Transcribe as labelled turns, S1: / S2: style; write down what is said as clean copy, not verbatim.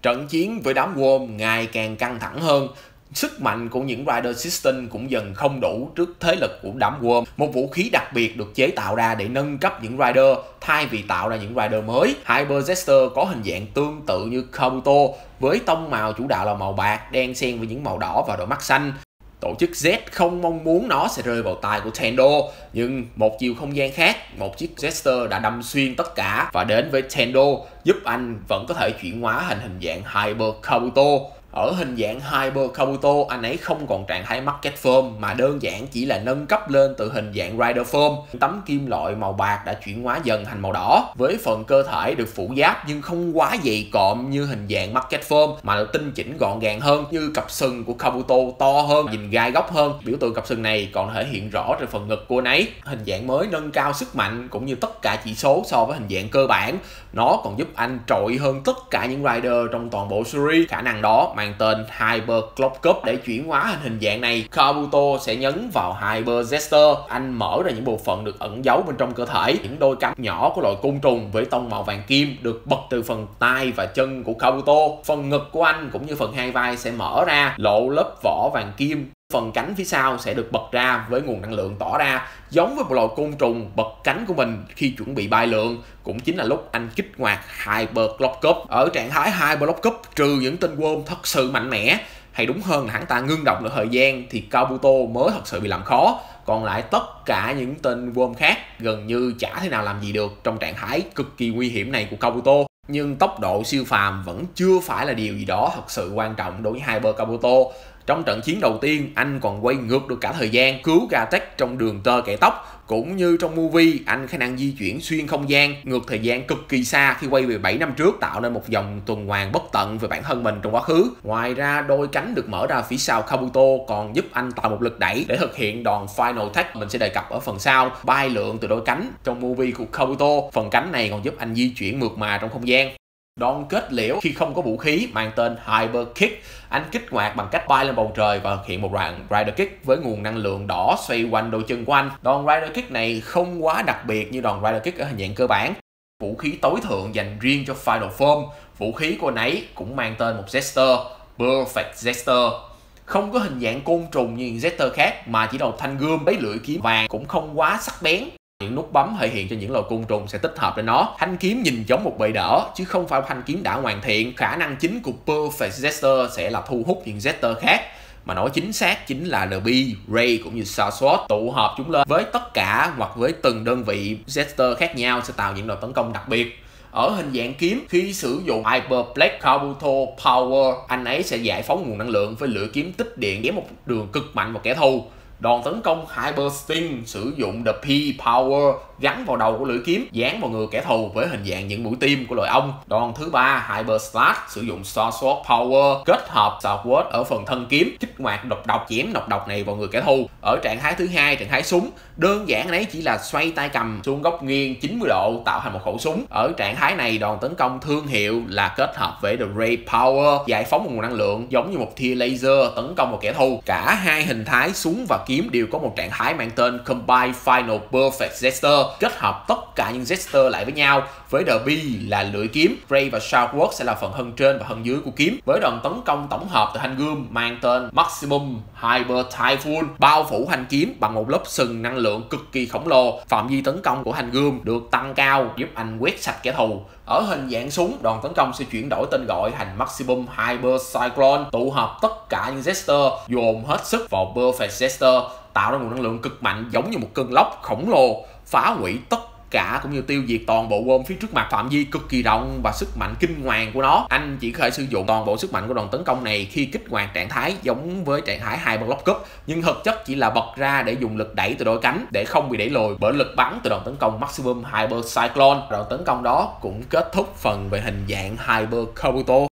S1: Trận chiến với đám Worm ngày càng căng thẳng hơn. Sức mạnh của những Rider System cũng dần không đủ trước thế lực của đám Worm. Một vũ khí đặc biệt được chế tạo ra để nâng cấp những Rider thay vì tạo ra những Rider mới. Hyper Jester có hình dạng tương tự như Kabuto với tông màu chủ đạo là màu bạc, đen xen với những màu đỏ và đôi mắt xanh. Tổ chức Z không mong muốn nó sẽ rơi vào tay của Tendo, nhưng một chiều không gian khác, một chiếc Jester đã đâm xuyên tất cả và đến với Tendo, giúp anh vẫn có thể chuyển hóa thành hình dạng Hyper Kabuto. Ở hình dạng Hyper Kabuto, anh ấy không còn trạng thái Market Form mà đơn giản chỉ là nâng cấp lên từ hình dạng Rider Form. Tấm kim loại màu bạc đã chuyển hóa dần thành màu đỏ, với phần cơ thể được phủ giáp nhưng không quá dày cộm như hình dạng Market Form mà được tinh chỉnh gọn gàng hơn, như cặp sừng của Kabuto to hơn, nhìn gai góc hơn. Biểu tượng cặp sừng này còn thể hiện rõ trên phần ngực của anh ấy. Hình dạng mới nâng cao sức mạnh cũng như tất cả chỉ số so với hình dạng cơ bản. Nó còn giúp anh trội hơn tất cả những Rider trong toàn bộ series. Khả năng đó mang tên Hyper Clock Cup. Để chuyển hóa thành hình dạng này, Kabuto sẽ nhấn vào Hyper Jester. Anh mở ra những bộ phận được ẩn giấu bên trong cơ thể. Những đôi cánh nhỏ của loài côn trùng với tông màu vàng kim được bật từ phần tay và chân của Kabuto. Phần ngực của anh cũng như phần hai vai sẽ mở ra, lộ lớp vỏ vàng kim. Phần cánh phía sau sẽ được bật ra với nguồn năng lượng tỏ ra, giống với một loài côn trùng bật cánh của mình khi chuẩn bị bay lượn. Cũng chính là lúc anh kích hoạt Hyper Clock Cup. Ở trạng thái Hyper Clock Cup, trừ những tên Worm thật sự mạnh mẽ, hay đúng hơn là hắn ta ngưng đọng được thời gian, thì Kabuto mới thật sự bị làm khó. Còn lại tất cả những tên Worm khác gần như chả thể nào làm gì được trong trạng thái cực kỳ nguy hiểm này của Kabuto. Nhưng tốc độ siêu phàm vẫn chưa phải là điều gì đó thật sự quan trọng đối với Hyper Kabuto. Trong trận chiến đầu tiên, anh còn quay ngược được cả thời gian, cứu Gatech trong đường tơ kẻ tóc. Cũng như trong movie, anh khả năng di chuyển xuyên không gian, ngược thời gian cực kỳ xa khi quay về 7 năm trước, tạo nên một vòng tuần hoàn bất tận về bản thân mình trong quá khứ. Ngoài ra, đôi cánh được mở ra phía sau Kabuto còn giúp anh tạo một lực đẩy để thực hiện đòn Final Attack mình sẽ đề cập ở phần sau. Bay lượn từ đôi cánh trong movie của Kabuto, phần cánh này còn giúp anh di chuyển mượt mà trong không gian. Đòn kết liễu khi không có vũ khí mang tên Hyper Kick, anh kích hoạt bằng cách bay lên bầu trời và thực hiện một đoạn Rider Kick với nguồn năng lượng đỏ xoay quanh đôi chân của anh. Đòn Rider Kick này không quá đặc biệt như đòn Rider Kick ở hình dạng cơ bản. Vũ khí tối thượng dành riêng cho Final Form. Vũ khí của anh ấy cũng mang tên một Jester, Perfect Jester. Không có hình dạng côn trùng như những Jester khác mà chỉ là một thanh gươm với lưỡi kiếm vàng, cũng không quá sắc bén. Những nút bấm thể hiện cho những loài côn trùng sẽ tích hợp lên nó. Thanh kiếm nhìn giống một bệ đỡ chứ không phải một thanh kiếm đã hoàn thiện. Khả năng chính của Perfect Jester sẽ là thu hút những Jester khác, mà nói chính xác chính là The Bee, Ray cũng như Sasquatch, tụ hợp chúng lên với tất cả hoặc với từng đơn vị Jester khác nhau sẽ tạo những đòn tấn công đặc biệt. Ở hình dạng kiếm, khi sử dụng Hyper Black Kabuto Power, anh ấy sẽ giải phóng nguồn năng lượng với lưỡi kiếm tích điện ghé một đường cực mạnh vào kẻ thù. Đòn tấn công Hyper Sting sử dụng The P Power gắn vào đầu của lưỡi kiếm, dán vào người kẻ thù với hình dạng những mũi tim của loài ong. Đòn thứ ba Hyper Slash sử dụng Sasquatch Power kết hợp Sasquatch ở phần thân kiếm, kích hoạt độc chém độc này vào người kẻ thù. Ở trạng thái thứ hai, trạng thái súng, đơn giản đấy chỉ là xoay tay cầm xuống góc nghiêng 90 độ tạo thành một khẩu súng. Ở trạng thái này, đòn tấn công thương hiệu là kết hợp với The Ray Power, giải phóng một nguồn năng lượng giống như một tia laser tấn công vào kẻ thù. Cả hai hình thái súng và kiếm đều có một trạng thái mang tên Combine Final Perfect Jester, kết hợp tất cả những Jester lại với nhau. Với The Bee là lưỡi kiếm, Ray và Sasquatch sẽ là phần thân trên và thân dưới của kiếm. Với đòn tấn công tổng hợp từ thanh gươm mang tên Maximum Hyper Typhoon, bao phủ thanh kiếm bằng một lớp sừng năng lượng cực kỳ khổng lồ. Phạm vi tấn công của thanh gươm được tăng cao, giúp anh quét sạch kẻ thù. Ở hình dạng súng, đòn tấn công sẽ chuyển đổi tên gọi thành Maximum Hyper Cyclone, tụ hợp tất cả những Jester, dồn hết sức vào Perfect Jester, tạo ra nguồn năng lượng cực mạnh giống như một cơn lốc khổng lồ, phá hủy tất cả cũng như tiêu diệt toàn bộ Worm phía trước mặt. Phạm vi cực kỳ rộng và sức mạnh kinh hoàng của nó. Anh chỉ có thể sử dụng toàn bộ sức mạnh của đòn tấn công này khi kích hoạt trạng thái giống với trạng thái Hyper Clock Cup, nhưng thực chất chỉ là bật ra để dùng lực đẩy từ đôi cánh để không bị đẩy lùi bởi lực bắn từ đòn tấn công Maximum Hyper Cyclone. Đòn tấn công đó cũng kết thúc phần về hình dạng Hyper Kabuto.